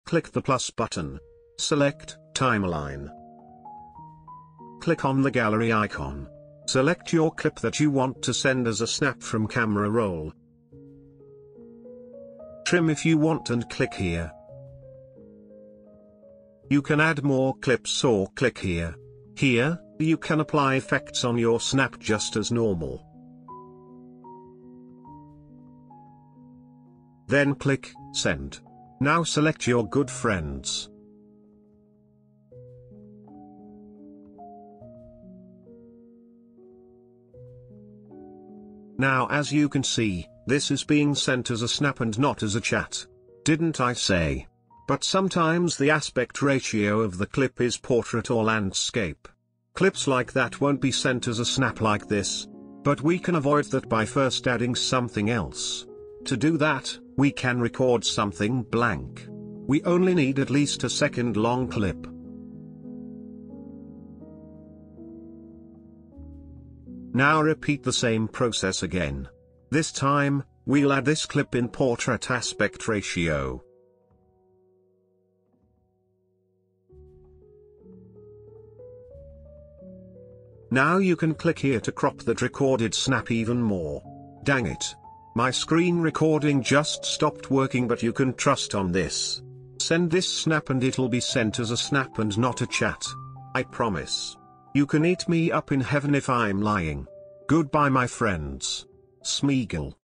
Click the plus button. Select Timeline. Click on the gallery icon. Select your clip that you want to send as a snap from camera roll. Trim if you want and click here. You can add more clips or click here. Here, you can apply effects on your snap just as normal. Then click Send. Now select your good friends. Now as you can see, this is being sent as a snap and not as a chat. Didn't I say? But sometimes the aspect ratio of the clip is portrait or landscape. Clips like that won't be sent as a snap like this. But we can avoid that by first adding something else. To do that, we can record something blank. We only need at least a second long clip. Now repeat the same process again. This time, we'll add this clip in portrait aspect ratio. Now you can click here to crop that recorded snap even more. Dang it. My screen recording just stopped working, but you can trust on this. Send this snap and it'll be sent as a snap and not a chat. I promise. You can eat me up in heaven if I'm lying. Goodbye my friends. Smeagol.